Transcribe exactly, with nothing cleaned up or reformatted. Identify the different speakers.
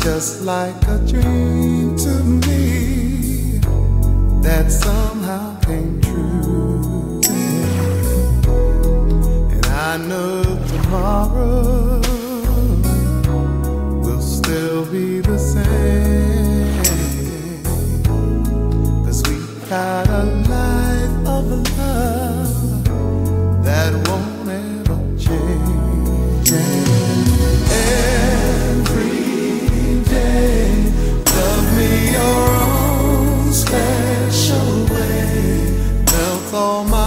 Speaker 1: just like a dream to me that somehow came true. And I know tomorrow will still be the same, 'cause we got a life of love that won't ever change. Every day, love me your own special way, melt all my